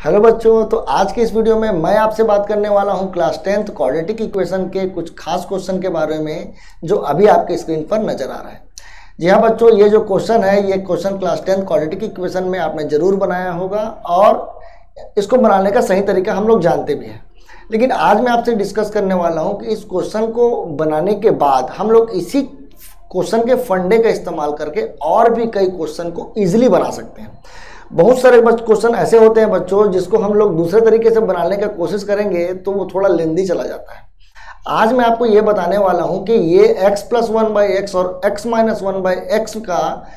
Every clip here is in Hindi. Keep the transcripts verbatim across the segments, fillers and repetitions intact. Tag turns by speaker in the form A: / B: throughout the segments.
A: हेलो बच्चों, तो आज के इस वीडियो में मैं आपसे बात करने वाला हूं क्लास टेंथ क्वाड्रेटिक इक्वेशन के कुछ खास क्वेश्चन के बारे में जो अभी आपके स्क्रीन पर नजर आ रहा है। जी हाँ बच्चों, ये जो क्वेश्चन है ये question class tenth quadratic equation में आपने जरूर बनाया होगा और इसको बनाने का सही तरीका हम लोग जानते भी हैं। लेकिन आज मैं आपसे डिस्कस करने वाला हूँ कि इस क्वेश्चन को बनाने के बाद हम लोग इसी क्वेश्चन के फंडे का इस्तेमाल करके और भी कई क्वेश्चन को ईजिली बना सकते हैं। बहुत सारे क्वेश्चन ऐसे होते हैं बच्चों जिसको हम लोग दूसरे तरीके से बनाने की कोशिश करेंगे तो वो थोड़ा लेंदी चला जाता है। आज मैं आपको ये बताने वाला हूँ कि ये x plus one by x और x minus one by x का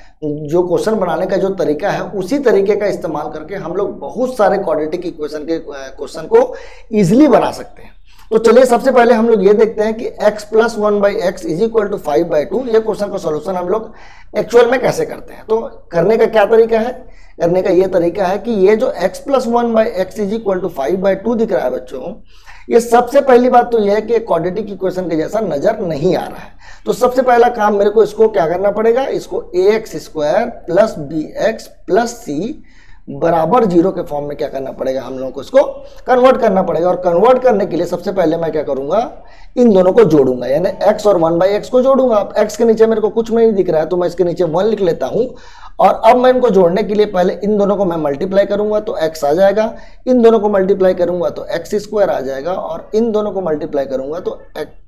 A: जो क्वेश्चन बनाने का जो तरीका है उसी तरीके का इस्तेमाल करके हम लोग बहुत सारे क्वाड्रेटिक इक्वेशन के क्वेश्चन को ईजिली बना सकते हैं। तो चलिए सबसे पहले हम लोग ये देखते हैं कि x plus one by x is equal to five by two ये क्वेश्चन का सॉल्यूशन हम लोग एक्चुअल में कैसे करते हैं। तो करने का क्या तरीका है, करने का ये तरीका है कि ये जो x plus one by x is equal to five by two दिख रहा है बच्चों, ये सबसे पहली बात तो ये है कि क्वाड्रेटिक इक्वेशन के जैसा नजर नहीं आ रहा है। तो सबसे पहला काम मेरे को इसको क्या करना पड़ेगा, इसको a x square plus b x plus c बराबर जीरो के फॉर्म में क्या करना पड़ेगा, हम लोगों को इसको कन्वर्ट करना पड़ेगा। और कन्वर्ट करने के लिए सबसे पहले मैं क्या करूंगा, इन दोनों को जोड़ूंगा, यानी x और वन बाई एक्स को जोड़ूंगा। अब x के नीचे मेरे को कुछ नहीं दिख रहा है तो मैं इसके नीचे वन लिख लेता हूं। और अब मैं इनको जोड़ने के लिए पहले इन दोनों को मैं मल्टीप्लाई करूंगा तो x आ जाएगा, इन दोनों को मल्टीप्लाई करूंगा तो एक्स स्क्वायर आ जाएगा और इन दोनों को मल्टीप्लाई करूंगा तो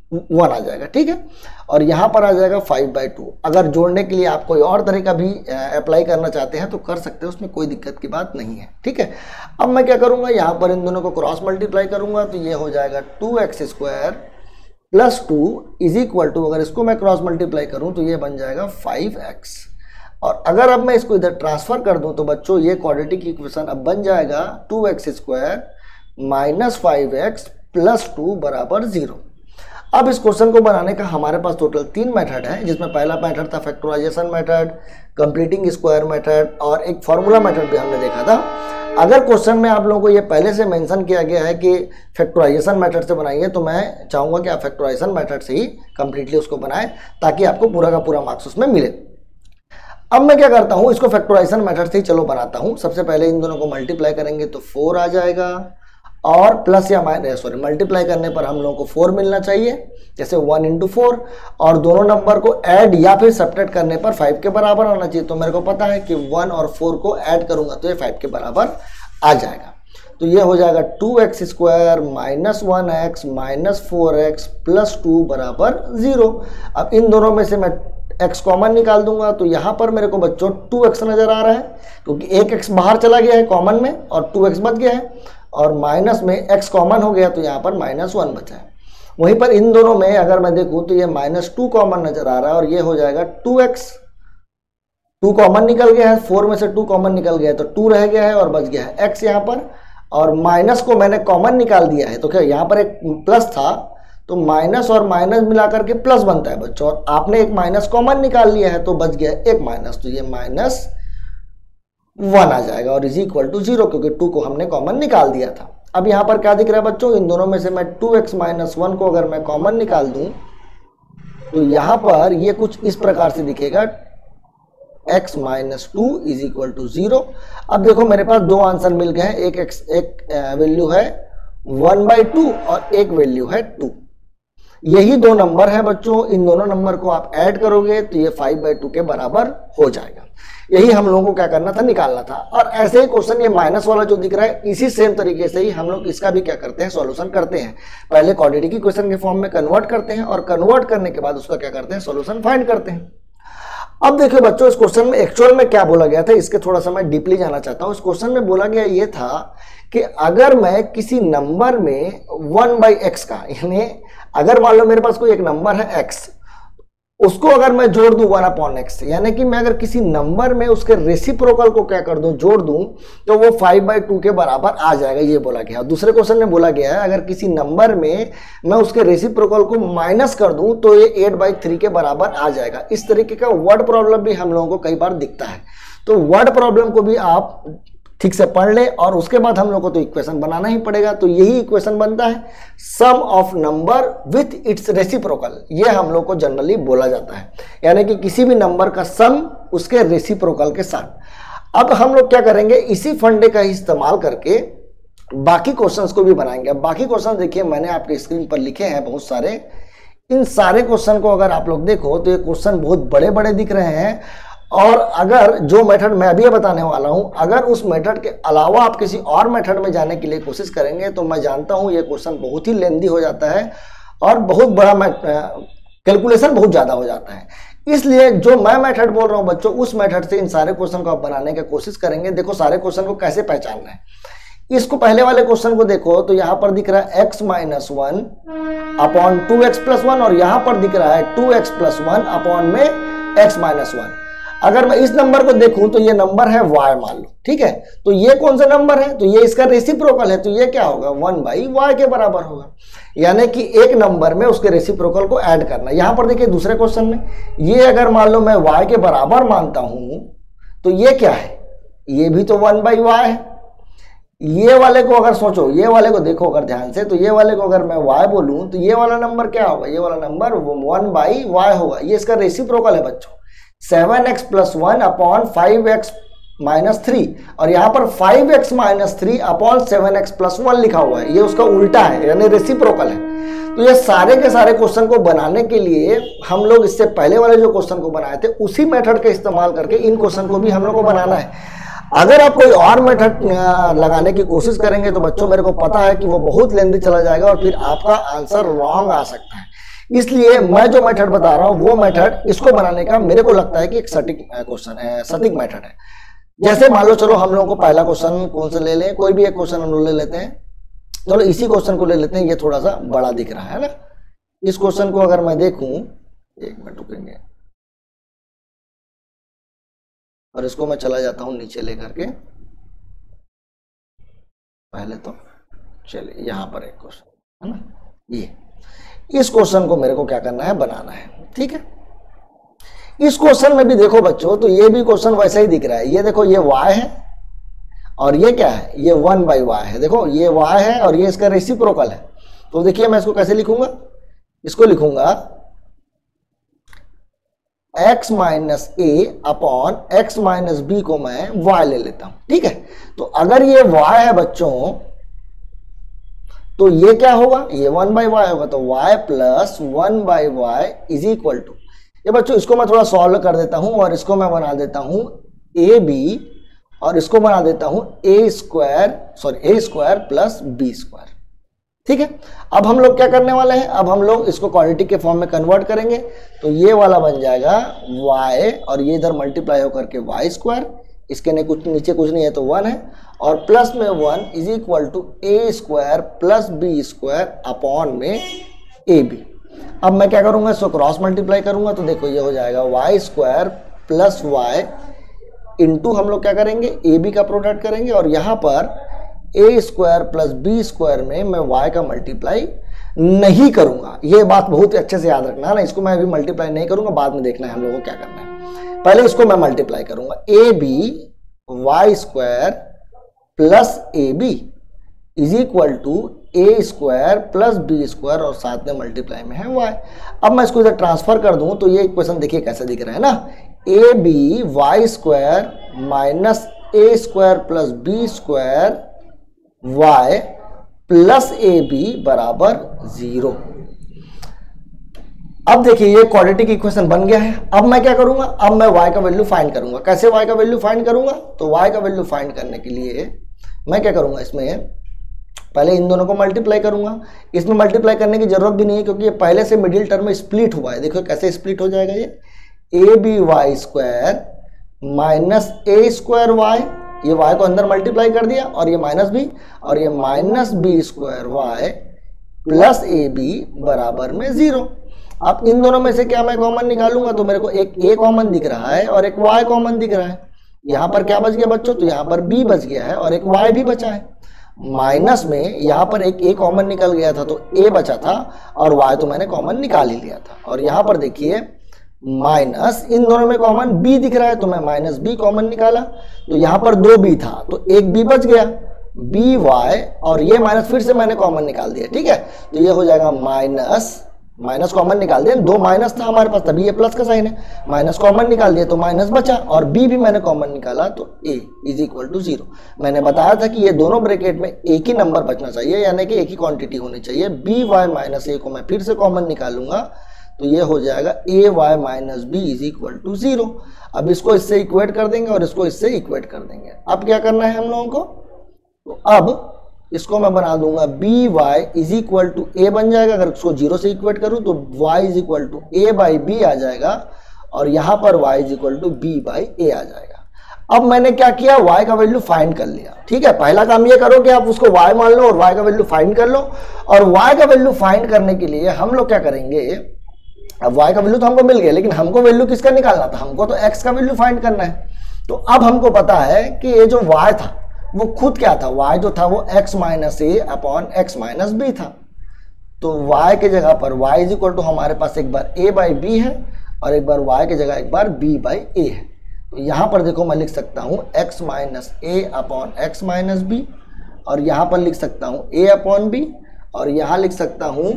A: वन आ जाएगा। ठीक है, और यहाँ पर आ जाएगा फाइव बाई टू। अगर जोड़ने के लिए आप कोई और तरीका भी अप्लाई करना चाहते हैं तो कर सकते हैं, उसमें कोई दिक्कत की बात नहीं है। ठीक है, अब मैं क्या करूंगा, यहाँ पर इन दोनों को क्रॉस मल्टीप्लाई करूंगा तो ये हो जाएगा two x square plus two is equal to, अगर इसको मैं क्रॉस मल्टीप्लाई करूं तो ये बन जाएगा फाइव एक्स। और अगर अब मैं इसको इधर ट्रांसफर कर दूं तो बच्चों ये क्वाड्रेटिक इक्वेशन अब बन जाएगा two x square minus five x plus two बराबर जीरो। अब इस क्वेश्चन को बनाने का हमारे पास टोटल तीन मेथड है, जिसमें पहला मेथड था factorisation method, completing square method और एक फॉर्मूला मेथड भी हमने देखा था। अगर क्वेश्चन में आप लोगों को ये पहले से मेंशन किया गया है कि फैक्टराइजेशन मेथड से बनाइए तो मैं चाहूँगा कि आप फैक्टराइजेशन मेथड से ही कंप्लीटली उसको बनाएं ताकि आपको पूरा का पूरा मार्क्स उसमें मिले। अब मैं क्या करता हूँ, इसको फैक्टराइजेशन मेथड से ही चलो बनाता हूँ। सबसे पहले इन दोनों को मल्टीप्लाई करेंगे तो फोर आ जाएगा और प्लस या माइनस सॉरी मल्टीप्लाई करने पर हम लोगों को फोर मिलना चाहिए, जैसे वन इंटू फोर। और दोनों नंबर को ऐड या फिर सब्ट्रैक्ट करने पर फाइव के बराबर आना चाहिए। तो मेरे को पता है कि वन और फोर को ऐड करूंगा तो ये फाइव के बराबर आ जाएगा। तो ये हो जाएगा two x square minus one x minus four x plus two बराबर जीरो। अब इन दोनों में से मैं x कॉमन निकाल दूंगा तो यहाँ पर मेरे को बच्चों टू एक्स नजर आ रहा है क्योंकि एक x बाहर चला गया है कॉमन में और टू एक्स बच गया है, और माइनस में x कॉमन हो गया तो यहाँ पर माइनस वन बचा है। वहीं पर इन दोनों में अगर मैं देखूँ तो ये माइनस टू कॉमन नजर आ रहा है और ये हो जाएगा टू एक्स। टू कॉमन निकल गया है, फोर में से टू कॉमन निकल गया है तो टू रह गया है और बच गया है x यहाँ पर, और माइनस को मैंने कॉमन निकाल दिया है तो क्या यहाँ पर एक प्लस था तो माइनस और माइनस मिलाकर के प्लस बनता है बच्चों, और आपने एक माइनस कॉमन निकाल लिया है तो बच गया एक माइनस, तो ये माइनस वन आ जाएगा और इज इक्वल टू जीरो क्योंकि टू को हमने कॉमन निकाल दिया था। अब यहाँ पर क्या दिख रहा है बच्चों, इन दोनों में से मैं टू एक्स माइनस वन को अगर मैं कॉमन निकाल दूं तो यहाँ पर ये कुछ इस प्रकार से दिखेगा x minus two is equal to zero. अब देखो मेरे पास दो आंसर मिल गए हैं, एक x एक वैल्यू है वन बाई टू और एक वैल्यू है टू। यही दो नंबर है बच्चों, इन दोनों नंबर को आप ऐड करोगे तो ये फाइव बाई टू के बराबर हो जाएगा। यही हम लोगों को क्या करना था, निकालना था। और ऐसे ही क्वेश्चन ये माइनस वाला जो दिख रहा है इसी सेम तरीके से ही हम लोग इसका भी क्या करते हैं, सॉल्यूशन करते हैं। पहले क्वाड्रेटिक इक्वेशन के फॉर्म में कन्वर्ट करते हैं और कन्वर्ट करने के बाद उसका क्या करते हैं, सॉल्यूशन फाइंड करते हैं। अब देखिए बच्चों, इस क्वेश्चन में एक्चुअल में क्या बोला गया था इसके थोड़ा सा मैं डीपली जाना चाहता हूँ। इस क्वेश्चन में बोला गया ये था कि अगर मैं किसी नंबर में वन बाई एक्स का, यानी अगर मान लो मेरे पास कोई एक नंबर है x, उसको अगर मैं जोड़ दूं वन अपॉन एक्स, यानी कि मैं अगर किसी नंबर में उसके रेसिप्रोकल को क्या कर दूं, जोड़ दूं तो वो फाइव बाई टू के बराबर आ जाएगा, ये बोला गया। दूसरे क्वेश्चन में बोला गया है अगर किसी नंबर में मैं उसके रेसिप्रोकल को माइनस कर दूं तो ये एट बाई थ्री के बराबर आ जाएगा। इस तरीके का वर्ड प्रॉब्लम भी हम लोगों को कई बार दिखता है, तो वर्ड प्रॉब्लम को भी आप ठीक से पढ़ ले और उसके बाद हम लोग को तो इक्वेशन बनाना ही पड़ेगा। तो यही इक्वेशन बनता है sum of number with its reciprocal, ये हम लोग को जनरली बोला जाता है, यानी कि किसी भी नंबर का सम उसके रेसिप्रोकल के साथ। अब हम लोग क्या करेंगे, इसी फंडे का इस्तेमाल करके बाकी क्वेश्चंस को भी बनाएंगे। अब बाकी क्वेश्चन देखिए मैंने आपके स्क्रीन पर लिखे हैं बहुत सारे। इन सारे क्वेश्चन को अगर आप लोग देखो तो ये क्वेश्चन बहुत बड़े बड़े दिख रहे हैं, और अगर जो मेथड मैं अभी बताने वाला हूं, अगर उस मेथड के अलावा आप किसी और मेथड में जाने के लिए कोशिश करेंगे तो मैं जानता हूं ये क्वेश्चन बहुत ही लेंदी हो जाता है और बहुत बड़ा कैलकुलेशन बहुत ज़्यादा हो जाता है। इसलिए जो मैं मेथड बोल रहा हूं बच्चों, उस मेथड से इन सारे क्वेश्चन को आप बनाने की कोशिश करेंगे। देखो सारे क्वेश्चन को कैसे पहचानना है, इसको पहले वाले क्वेश्चन को देखो तो यहां पर दिख रहा है x minus one upon two x plus one, और यहां पर दिख रहा है two x plus one upon में एक्स माइनस वन। अगर मैं इस नंबर को देखूं तो ये नंबर है y मान लो, ठीक है। तो ये कौन सा नंबर है, तो ये इसका रेसिप्रोकल है, तो ये क्या होगा वन बाई वाई के बराबर होगा। यानी कि एक नंबर में उसके रेसिप्रोकल को ऐड करना। यहां पर देखिए दूसरे क्वेश्चन में ये अगर मान लो मैं y के बराबर मानता हूं तो ये क्या है, ये भी तो वन बाई वाई है। ये वाले को अगर सोचो, ये वाले को देखो अगर ध्यान से, तो ये वाले को अगर मैं y बोलूं तो ये वाला नंबर क्या होगा, ये वाला नंबर वन बाई वाई होगा। ये इसका रेसिप्रोकल है बच्चों, seven x plus one upon five x minus three, और यहाँ पर five x minus three upon seven x plus one लिखा हुआ है, ये उसका उल्टा है यानी रेसिप्रोकल है। तो ये सारे के सारे क्वेश्चन को बनाने के लिए हम लोग इससे पहले वाले जो क्वेश्चन को बनाए थे उसी मेथड का इस्तेमाल करके इन क्वेश्चन को भी हम लोग को बनाना है। अगर आप कोई और मेथड लगाने की कोशिश करेंगे तो बच्चों मेरे को पता है कि वो बहुत लेंदी चला जाएगा और फिर आपका आंसर रॉन्ग आ सकता है। इसलिए मैं जो मेथड बता रहा हूं वो मेथड इसको बनाने का मेरे को लगता है कि एक सटीक क्वेश्चन है, सटीक मेथड है। जैसे मान लो चलो हम लोगों को पहला क्वेश्चन कौन सा ले लें, कोई भी एक क्वेश्चन हम लोग ले लेते हैं। चलो इसी क्वेश्चन को ले लेते हैं, ये थोड़ा सा बड़ा दिख रहा है ना। इस क्वेश्चन को अगर मैं देखूं, एक मिनट रुकेंगे, और इसको मैं चला जाता हूं नीचे लेकर के। पहले तो चलिए यहां पर एक क्वेश्चन है ना, ये इस क्वेश्चन को मेरे को क्या करना है, बनाना है, ठीक है। इस क्वेश्चन में भी देखो बच्चों, तो ये भी क्वेश्चन वैसा ही दिख रहा है। ये देखो ये y है और ये क्या है, ये वन बाई वाई है। देखो ये y है और ये इसका रेसिप्रोकल है। तो देखिए मैं इसको कैसे लिखूंगा, इसको लिखूंगा x minus a upon x minus b को मैं y ले लेता हूं, ठीक है। तो अगर ये y है बच्चों तो ये क्या होगा, ये वन बाई वाई होगा, तो y plus one by y is equal to, ये बच्चों इसको मैं थोड़ा सॉल्व कर देता हूं और इसको मैं बना देता हूं ए बी, और इसको बना देता हूं a square sorry a square plus b square, ठीक है। अब हम लोग क्या करने वाले हैं, अब हम लोग इसको क्वाड्रेटिक के फॉर्म में कन्वर्ट करेंगे। तो ये वाला बन जाएगा y और ये इधर मल्टीप्लाई होकर के वाई स्क्वायर, इसके ने कुछ नीचे कुछ नहीं है तो वन है, और प्लस में one is equal to a square plus b square upon में ए बी। अब मैं क्या करूंगा, इसको क्रॉस मल्टीप्लाई करूंगा, तो देखो ये हो जाएगा y square plus y into हम लोग क्या करेंगे, ए बी का प्रोडक्ट करेंगे, और यहाँ पर a square plus b square में मैं वाई का मल्टीप्लाई नहीं करूंगा। ये बात बहुत ही अच्छे से याद रखना है ना, इसको मैं अभी मल्टीप्लाई नहीं करूंगा, बाद में देखना है हम लोगों को क्या करना है। पहले इसको मैं मल्टीप्लाई करूंगा, a b y square plus a b is equal to a square plus b square, और साथ में मल्टीप्लाई में है वाई। अब मैं इसको इधर ट्रांसफर कर दूं तो ये इक्वेशन देखिए कैसे दिख रहा है ना, a b y square minus a square plus b square y plus a b बराबर जीरो। अब देखिए ये क्वाड्रेटिक इक्वेशन बन गया है। अब मैं क्या करूंगा, अब मैं y का वैल्यू फाइंड करूंगा। कैसे y का वैल्यू फाइंड करूंगा, तो y का वैल्यू फाइंड करने के लिए मैं क्या करूंगा, इसमें पहले इन दोनों को मल्टीप्लाई करूंगा। इसमें मल्टीप्लाई करने की जरूरत भी नहीं है क्योंकि ये पहले से मिडिल टर्म में स्प्लिट हुआ है। देखो कैसे स्प्लिट हो जाएगा, ये a b y square minus a square y, ये y को अंदर मल्टीप्लाई कर दिया, और ये माइनस बी, और ये minus b square y plus a b बराबर में जीरो। अब इन दोनों में से क्या मैं कॉमन निकालूंगा, तो मेरे को एक a कॉमन दिख रहा है और एक y कॉमन दिख रहा है। यहाँ पर क्या बच गया बच्चों, तो यहाँ पर b बच गया है और एक y भी बचा है। माइनस में यहाँ पर एक a कॉमन निकल गया था तो a बचा था, और y तो मैंने कॉमन निकाल ही लिया था। और यहाँ पर देखिए माइनस इन दोनों में कॉमन b दिख रहा है तो मैं माइनस b कॉमन निकाला, तो यहाँ पर दो b था तो एक b बच गया, बी वाई, और ये माइनस फिर से मैंने कॉमन निकाल दिया, ठीक है। तो ये हो जाएगा माइनस माइनस कॉमन निकाल दिए, दो माइनस था हमारे पास तभी ये प्लस का साइन है, माइनस कॉमन निकाल दिए तो माइनस बचा, और बी भी मैंने कॉमन निकाला तो a is equal to zero. मैंने बताया था कि ये दोनों ब्रैकेट में एक ही नंबर बचना चाहिए, यानी कि एक ही क्वांटिटी होनी चाहिए। बी वाई माइनस ए को मैं फिर से कॉमन निकालूंगा तो ये हो जाएगा a y minus b is equal to zero. अब इसको इससे इक्वेट कर देंगे और इसको इससे इक्वेट कर देंगे। अब क्या करना है हम लोगों को, तो अब इसको मैं बना दूंगा b y is equal to a बन जाएगा। अगर इसको जीरो से इक्वेट करूं तो y is equal to a by b आ जाएगा, और यहां पर y is equal to b by a आ जाएगा। अब मैंने क्या किया, y का वैल्यू फाइंड कर लिया। ठीक है, पहला काम ये करो कि आप उसको y मान लो और y का वैल्यू फाइंड कर लो। और y का वैल्यू फाइंड करने के लिए हम लोग क्या करेंगे, अब y का वैल्यू तो हमको मिल गया, लेकिन हमको वैल्यू किसका निकालना था, हमको तो x का वैल्यू फाइंड करना है। तो अब हमको पता है कि ये जो y था वो खुद क्या था, y जो था वो x minus a upon x minus b था। तो y के जगह पर y इज इक्वल टू हमारे पास एक बार a बाई बी है और एक बार y के जगह एक बार b बाई ए है। तो यहाँ पर देखो मैं लिख सकता हूँ x minus a upon x minus b, और यहाँ पर लिख सकता हूँ a अपॉन b, और यहाँ लिख सकता हूँ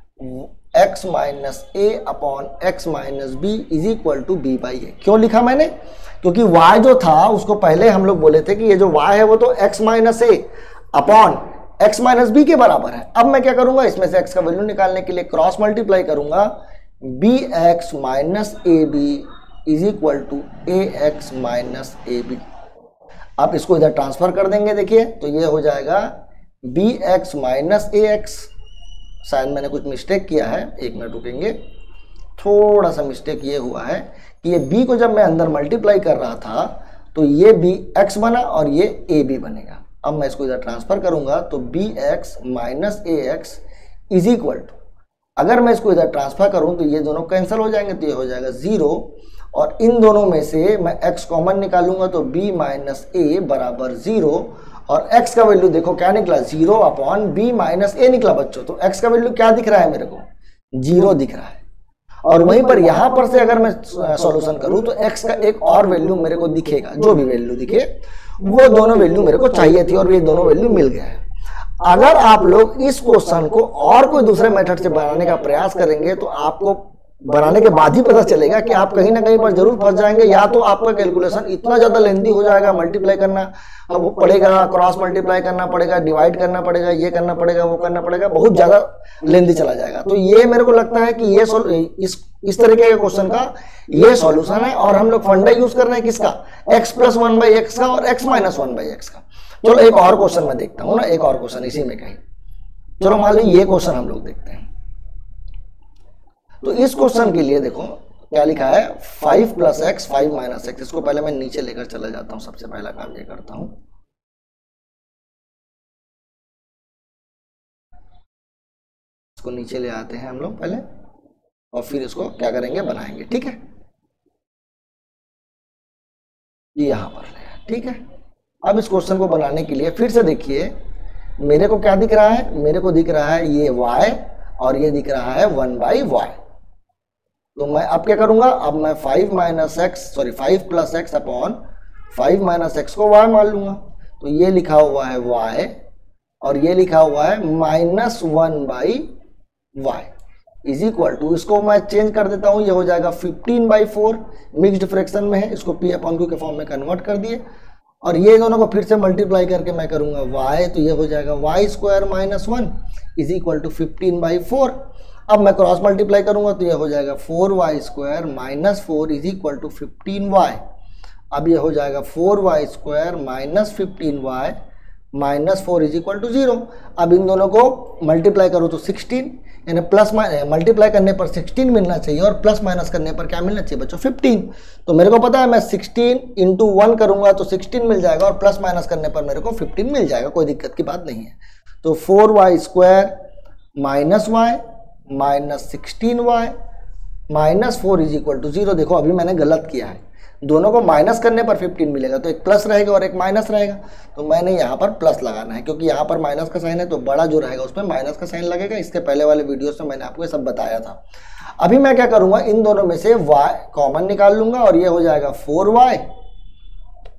A: x minus a upon x minus b is equal to b by a. क्यों लिखा मैंने, क्योंकि y जो था उसको पहले हम लोग बोले थे कि ये जो y है वो तो x minus a upon x minus b के बराबर है। अब मैं क्या करूंगा, इसमें से x का वैल्यू निकालने के लिए क्रॉस मल्टीप्लाई करूंगा, b x minus a b is equal to a x minus a b. आप इसको इधर ट्रांसफर कर देंगे, देखिए तो ये हो जाएगा b x minus a x. शायद मैंने कुछ मिस्टेक किया है, एक मिनट रुकेंगे, थोड़ा सा मिस्टेक ये हुआ है कि ये b को जब मैं अंदर मल्टीप्लाई कर रहा था तो ये b x बना और ये a b बनेगा। अब मैं इसको इधर ट्रांसफर करूंगा तो b x minus a x is equal to, अगर मैं इसको इधर ट्रांसफर करूं तो ये दोनों कैंसिल हो जाएंगे, तो ये हो जाएगा जीरो, और इन दोनों में से मैं x कॉमन निकालूंगा तो b माइनस ए बराबर जीरो, और x का वैल्यू देखो क्या निकला, zero upon b minus a निकला बच्चों। तो x का वैल्यू क्या दिख रहा है मेरे को, जीरो दिख रहा है। और वहीं पर यहां पर से अगर मैं सॉल्यूशन करूं तो x का एक और वैल्यू मेरे को दिखेगा, जो भी वैल्यू दिखे वो दोनों वैल्यू मेरे को चाहिए थी और ये दोनों वैल्यू मिल गया है। अगर आप लोग इस क्वेश्चन को और कोई दूसरे मेथड से बनाने का प्रयास करेंगे तो आपको बनाने के बाद ही पता चलेगा कि आप कहीं ना कहीं पर जरूर फंस जाएंगे। या तो आपका कैलकुलेशन इतना ज्यादा लेंथी हो जाएगा, मल्टीप्लाई करना अब पड़ेगा, क्रॉस मल्टीप्लाई करना पड़ेगा, डिवाइड करना पड़ेगा, ये करना पड़ेगा, वो करना पड़ेगा, बहुत ज्यादा लेंथी चला जाएगा। तो ये मेरे को लगता है कि ये इस इस तरीके के क्वेश्चन का ये सॉल्यूशन है, और हम लोग फंडा यूज कर रहे हैं किसका, x plus one by x का और x minus one by x का। चलो एक और क्वेश्चन मैं देखता हूँ ना, एक और क्वेश्चन इसी में कहीं, चलो मान लो ये क्वेश्चन हम लोग देखते हैं। तो इस क्वेश्चन के लिए देखो क्या लिखा है, five plus x five minus x. इसको पहले मैं नीचे लेकर चला जाता हूं, सबसे पहला काम ये करता हूं, इसको नीचे ले आते हैं हम लोग पहले, और फिर इसको क्या करेंगे, बनाएंगे। ठीक है, ये यहां पर ले, ठीक है। अब इस क्वेश्चन को बनाने के लिए फिर से देखिए मेरे को क्या दिख रहा है, मेरे को दिख रहा है ये y और ये दिख रहा है वन बाई वाई। तो मैं अब क्या करूंगा, अब मैं five minus x sorry five plus x upon five minus x को y मान लूंगा। तो ये लिखा हुआ है y और ये लिखा हुआ है minus one by y is equal to, इसको मैं चेंज कर देता हूं, ये हो जाएगा fifteen by four, mixed fraction में है, इसको p अपॉन क्यू के फॉर्म में कन्वर्ट कर दिए, और ये दोनों को फिर से मल्टीप्लाई करके मैं करूंगा y, तो ये हो जाएगा y square minus one is equal to fifteen by four. अब मैं क्रॉस मल्टीप्लाई करूंगा तो ये हो जाएगा four y square minus four is equal to fifteen y. अब ये हो जाएगा four y square minus fifteen y minus four is equal to zero. अब इन दोनों को मल्टीप्लाई करो तो सिक्सटीन, यानी प्लस मल्टीप्लाई करने पर सिक्सटीन मिलना चाहिए और प्लस माइनस करने पर क्या मिलना चाहिए बच्चों, फिफ्टीन। तो मेरे को पता है मैं सिक्सटीन इंटू वन करूंगा तो सिक्सटीन मिल जाएगा और प्लस माइनस करने पर मेरे को फिफ्टीन मिल जाएगा, कोई दिक्कत की बात नहीं है। तो four y square minus y minus sixteen y minus four is equal to zero. देखो अभी मैंने गलत किया है, दोनों को माइनस करने पर फिफ्टीन मिलेगा, तो एक प्लस रहेगा और एक माइनस रहेगा, तो मैंने यहाँ पर प्लस लगाना है क्योंकि यहाँ पर माइनस का साइन है, तो बड़ा जो रहेगा उसमें माइनस का साइन लगेगा। इसके पहले वाले वीडियोस में मैंने आपको ये सब बताया था। अभी मैं क्या करूँगा, इन दोनों में से y कॉमन निकाल लूंगा और ये हो जाएगा फोर वाई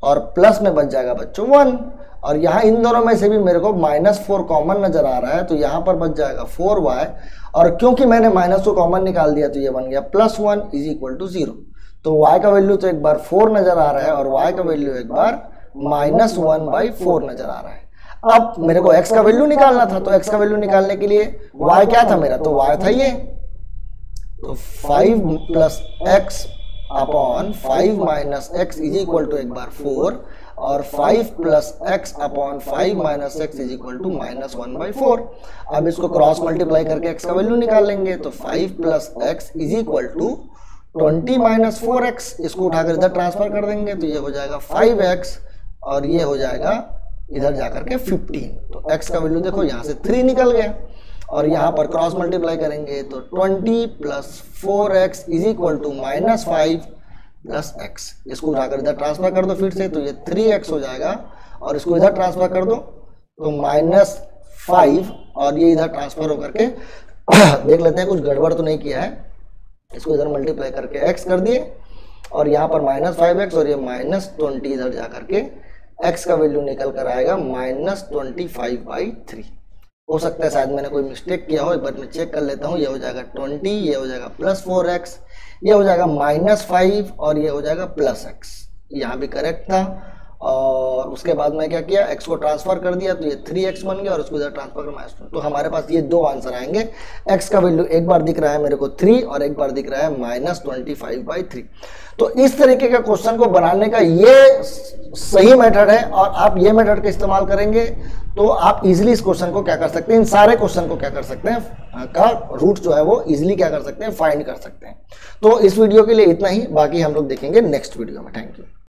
A: और प्लस में बच जाएगा बच्चों वन। और यहाँ इन दोनों में से भी मेरे को माइनस फोर कॉमन नजर आ रहा है, तो यहाँ पर बच जाएगा फोर वाई, और क्योंकि मैंने माइनस को कॉमन निकाल दिया तो ये बन गया plus one is equal to zero. तो y का वैल्यू तो एक बार फोर नजर आ रहा है और y का वैल्यू एक बार माइनस वन बाई फोर नजर आ रहा है। अब मेरे को x का वैल्यू निकालना था, तो x का वैल्यू निकालने के लिए y क्या था मेरा, तो y था ये, तो five plus x upon five minus x is equal to एक बार फोर, और five plus x upon five minus x is equal to minus one by four. अब इसको क्रॉस मल्टीप्लाई करके x का वैल्यू निकाल लेंगे, तो five plus x is equal to twenty minus four x, इसको उठाकर इधर ट्रांसफर कर देंगे तो ये हो जाएगा फाइव एक्स और ये हो जाएगा इधर जाकर के फिफ्टीन। तो x का वैल्यू देखो यहाँ से थ्री निकल गया, और यहाँ पर क्रॉस मल्टीप्लाई करेंगे तो twenty plus four x is equal to minus five plus x, इसको उठाकर इधर ट्रांसफर कर दो फिर से, तो ये थ्री एक्स हो जाएगा, और इसको इधर ट्रांसफर कर दो तो माइनस फाइव, और ये इधर ट्रांसफर होकर के देख लेते हैं कुछ गड़बड़ तो नहीं किया है। इसको इधर मल्टीप्लाई करके x कर दिए, और यहाँ पर माइनस फाइव एक्स और ये माइनस ट्वेंटी इधर जा करके x का वैल्यू निकल कर आएगा minus twenty five by three. हो सकता है शायद मैंने कोई मिस्टेक किया हो, एक बार मैं चेक कर लेता हूँ। ये हो जाएगा ट्वेंटी, ये हो जाएगा प्लस फोर एक्स, ये हो जाएगा माइनस फाइव, और ये हो जाएगा प्लस एक्स, यहाँ भी करेक्ट था। और उसके बाद मैं क्या किया, x को ट्रांसफर कर दिया तो ये थ्री एक्स बन गया, और उसको इधर ट्रांसफर कर माइनस टू, तो हमारे पास ये दो आंसर आएंगे। x का वैल्यू एक बार दिख रहा है मेरे को थ्री, और एक बार दिख रहा है minus twenty five by three. तो इस तरीके का क्वेश्चन को बनाने का ये सही मेथड है, और आप ये मेथड का इस्तेमाल करेंगे तो आप इजिली इस क्वेश्चन को क्या कर सकते हैं, इन सारे क्वेश्चन को क्या कर सकते हैं, का रूट जो है वो इजिली क्या कर सकते हैं, फाइंड कर सकते हैं। तो इस वीडियो के लिए इतना ही, बाकी हम लोग देखेंगे नेक्स्ट वीडियो में। Thank you.